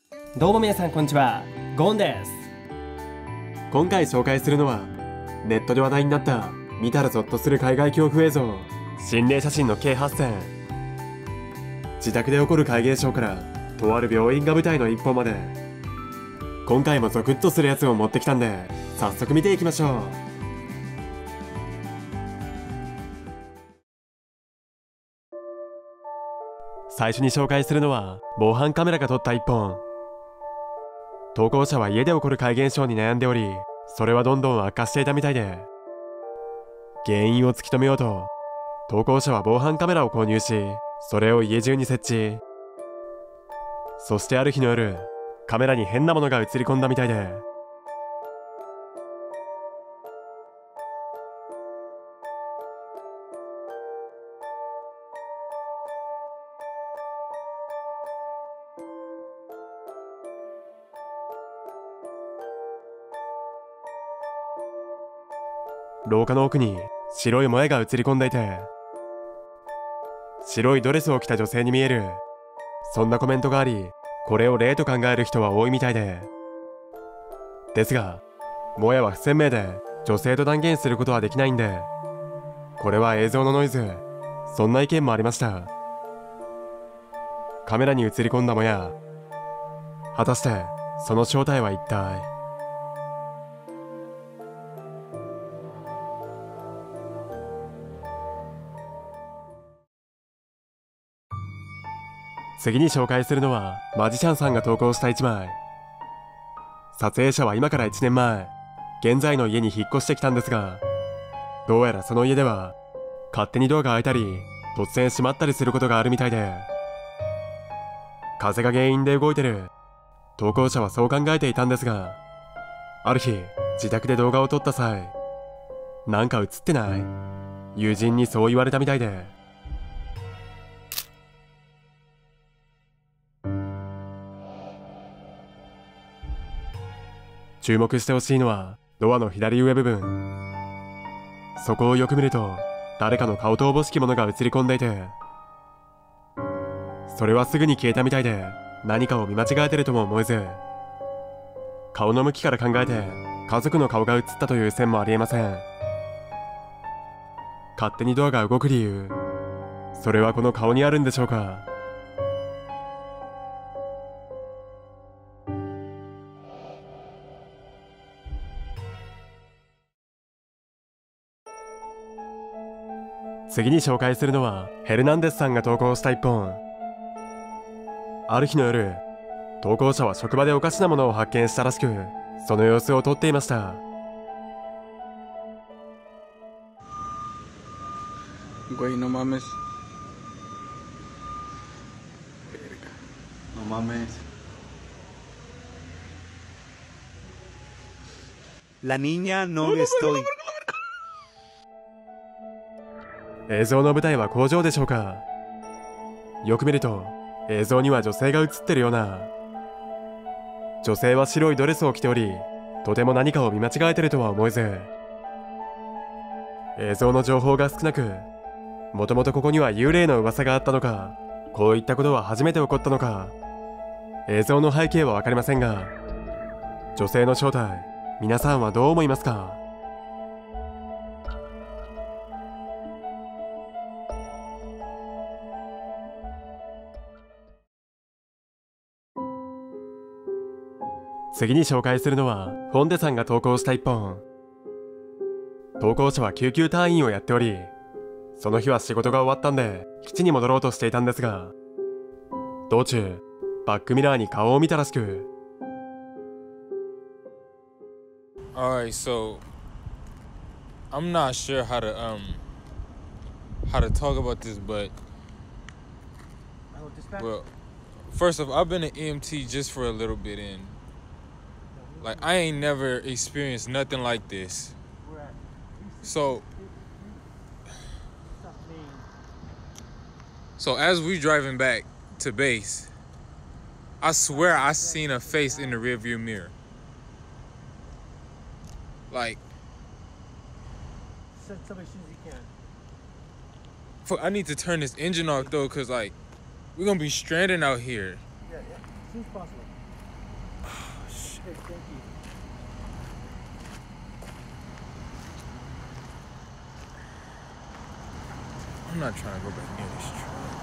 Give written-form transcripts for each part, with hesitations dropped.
どうも皆さんこんにちは、ゴンです。 今回紹介するのはネットで話題になった見たらゾッとする海外恐怖映像、心霊写真の計8選。自宅で起こる怪現象からとある病院が舞台の一本まで、今回もゾクッとするやつを持ってきたんで早速見ていきましょう。最初に紹介するのは防犯カメラが撮った一本。投稿者は家で起こる怪現象に悩んでおり、それはどんどん悪化していたみたいで、原因を突き止めようと投稿者は防犯カメラを購入し、それを家中に設置。そしてある日の夜、カメラに変なものが映り込んだみたいで、廊下の奥に白い萌えが映り込んでいて、白いドレスを着た女性に見える。そんなコメントがあり、これを霊と考える人は多いみたいで、ですが萌えは不鮮明で女性と断言することはできないんで、これは映像のノイズ、そんな意見もありました。カメラに映り込んだ萌え、果たしてその正体は一体。次に紹介するのはマジシャンさんが投稿した1枚。撮影者は今から1年前、現在の家に引っ越してきたんですが、どうやらその家では勝手にドアが開いたり突然閉まったりすることがあるみたいで、風が原因で動いてる。投稿者はそう考えていたんですが、ある日自宅で動画を撮った際、なんか映ってない？友人にそう言われたみたいで、注目してほしいのはドアの左上部分。そこをよく見ると誰かの顔とおぼしきものが映り込んでいて、それはすぐに消えたみたいで、何かを見間違えてるとも思えず、顔の向きから考えて家族の顔が映ったという線もありえません。勝手にドアが動く理由、それはこの顔にあるんでしょうか。次に紹介するのはヘルナンデスさんが投稿した一本。ある日の夜、投稿者は職場でおかしなものを発見したらしく、その様子を撮っていました。 Güey, no mames. Verga. No mames. La niña no estoy. 映像の舞台は工場でしょうか。よく見ると映像には女性が映ってるような。女性は白いドレスを着ており、とても何かを見間違えてるとは思えず、映像の情報が少なく、もともとここには幽霊の噂があったのか、こういったことは初めて起こったのか、映像の背景は分かりませんが、女性の正体、皆さんはどう思いますか？次に紹介するのはフォンデさんが投稿した一本。投稿者は救急隊員をやっており、その日は仕事が終わったんで基地に戻ろうとしていたんですが、道中バックミラーに顔を見たらしく、 Alright, so I'm not sure how to talk about this, but well, first off, I've been an EMT just for a little bit, and like I ain't never experienced nothing like this. So as we driving back to base, I swear I seen a face in the rearview mirror. Like, Send somebody as soon as you can. fuck, I need to turn this engine off though, cause like we're gonna be stranded out here. Yeah, as soon as possible. I'm not trying to go back near this truck.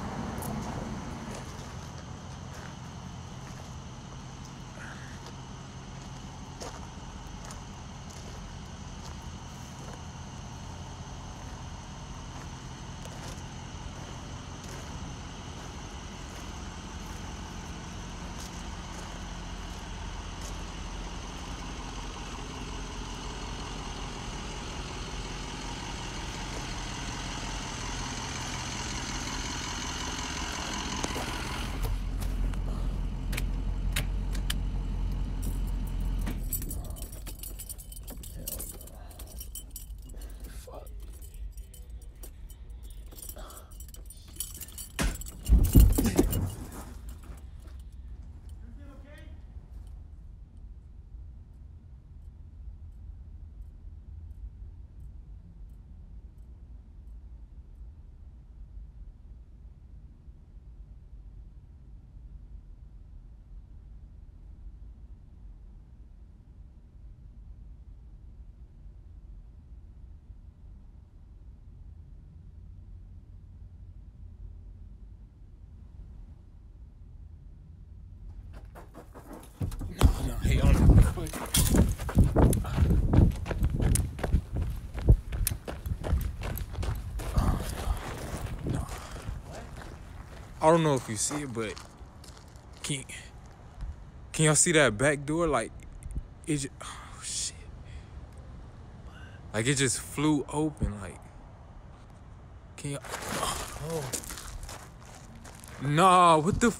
No, hey, on it. No. I don't know if you see it, but can y'all see that back door? Like, it just, oh shit. Like, it just flew open, like, can y'all, oh. Nah, what the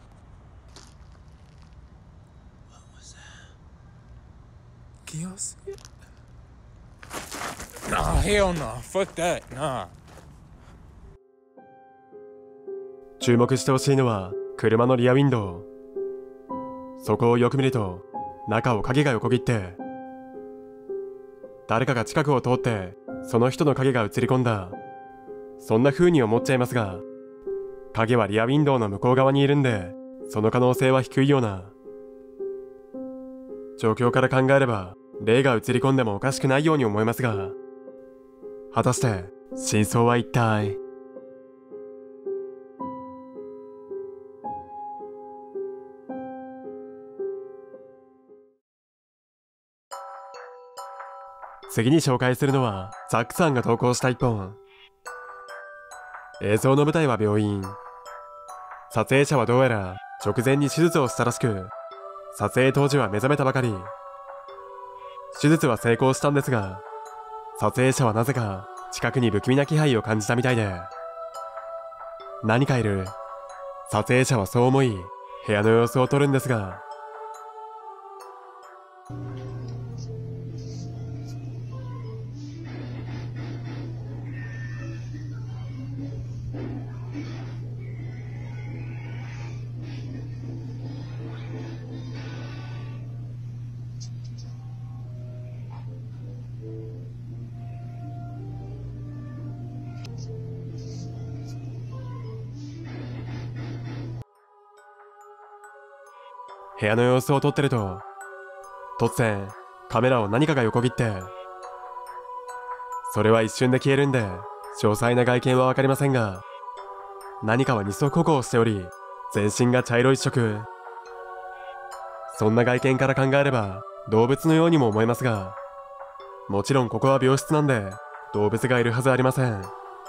Can y'all see it? Nah, hell no. Fuck that. Nah. 注目してほしいのは車のリアウィンドウ。そこをよく見ると中を影が横切って誰かが近くを通ってその人の影が映り込んだ、そんな風に思っちゃいますが、影はリアウィンドウの向こう側にいるんでその可能性は低いような。状況から考えれば霊が映り込んでもおかしくないように思いますが、果たして真相は一体。次に紹介するのはザックさんが投稿した一本。映像の舞台は病院。撮影者はどうやら直前に手術をしたらしく、撮影当時は目覚めたばかり。手術は成功したんですが、撮影者はなぜか近くに不気味な気配を感じたみたいで、何かいる。撮影者はそう思い部屋の様子を撮るんですが、部屋の様子を撮ってると、突然カメラを何かが横切って、それは一瞬で消えるんで詳細な外見はわかりませんが、何かは二足歩行しており全身が茶色一色。そんな外見から考えれば動物のようにも思えますが、もちろんここは病室なんで動物がいるはずありません。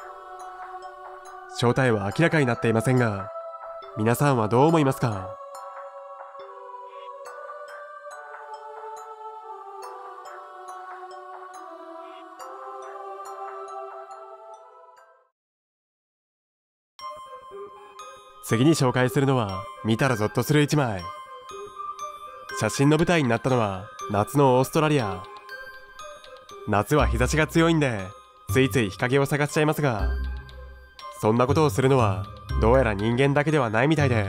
正体は明らかになっていませんが、皆さんはどう思いますか？次に紹介するのは見たらゾッとする一枚。写真の舞台になったのは夏のオーストラリア。夏は日差しが強いんでついつい日陰を探しちゃいますが、そんなことをするのはどうやら人間だけではないみたいで、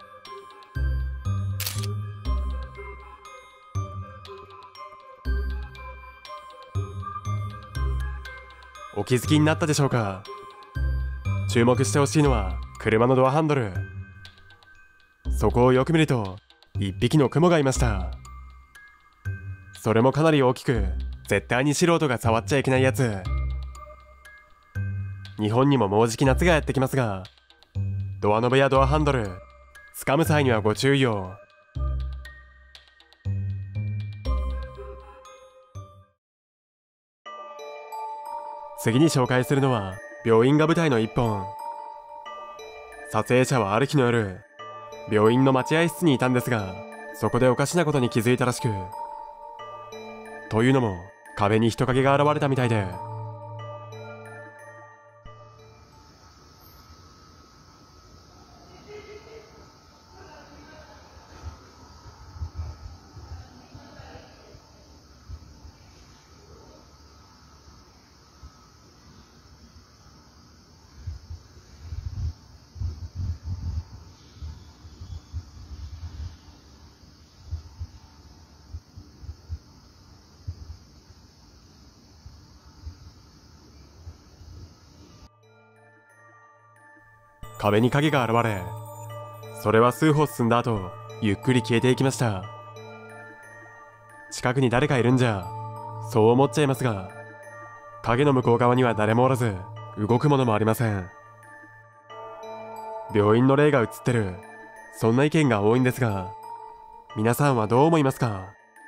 お気づきになったでしょうか？注目してほしいのは車のドアハンドル。そこをよく見ると一匹のクモがいました。それもかなり大きく、絶対に素人が触っちゃいけないやつ。日本にももうじき夏がやってきますが、ドアノブやドアハンドル掴む際にはご注意を。次に紹介するのは病院が舞台の一本。撮影者はある日の夜、病院の待合室にいたんですが、そこでおかしなことに気づいたらしく、というのも壁に人影が現れたみたいで、壁に影が現れ、それは数歩進んだ後、ゆっくり消えていきました。近くに誰かいるんじゃ、そう思っちゃいますが、影の向こう側には誰もおらず、動くものもありません。病院の霊が映ってる、そんな意見が多いんですが、皆さんはどう思いますか？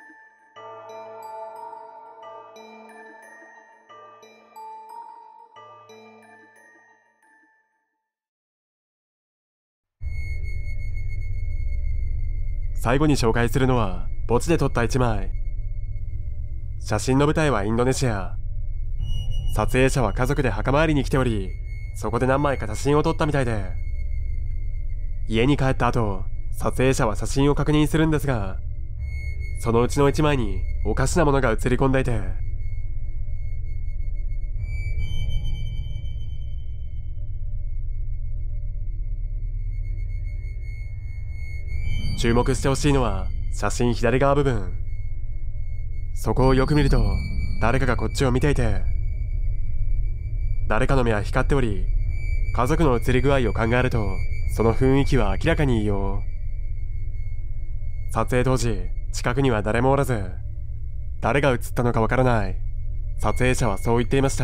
最後に紹介するのは墓地で撮った一枚。写真の舞台はインドネシア。撮影者は家族で墓参りに来ており、そこで何枚か写真を撮ったみたいで、家に帰った後、撮影者は写真を確認するんですが、そのうちの一枚におかしなものが写り込んでいて、注目してほしいのは写真左側部分。そこをよく見ると誰かがこっちを見ていて、誰かの目は光っており、家族の写り具合を考えるとその雰囲気は明らかに言いよう。撮影当時近くには誰もおらず、誰が写ったのかわからない。撮影者はそう言っていました。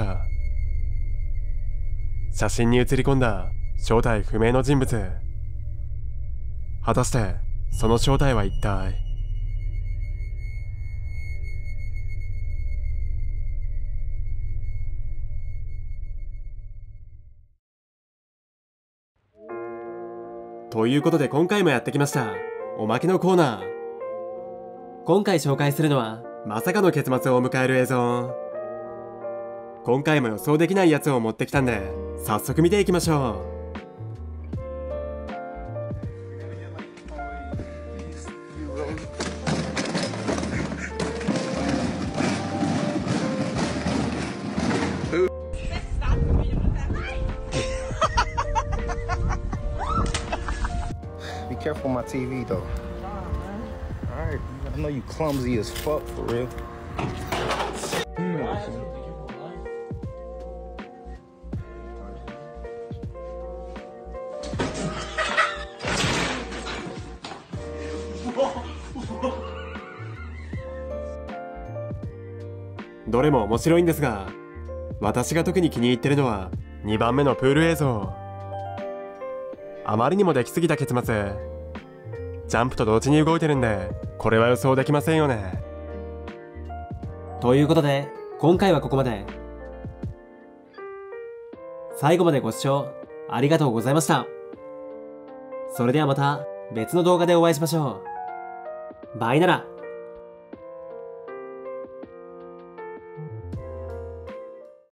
写真に写り込んだ正体不明の人物、果たしてその正体は一体。 ということで今回もやってきましたおまけのコーナー。今回紹介するのはまさかの結末を迎える映像。今回も予想できないやつを持ってきたんで、早速見ていきましょう。 Be careful with my TV though. Alright, I know you clumsy as fuck for real. Whoa. どれも面白いんですが、私が特に気に入ってるのは2番目のプール映像。あまりにもできすぎた結末。ジャンプと同時に動いてるんで、これは予想できませんよね。ということで、今回はここまで。最後までご視聴ありがとうございました。それではまた別の動画でお会いしましょう。バイなら。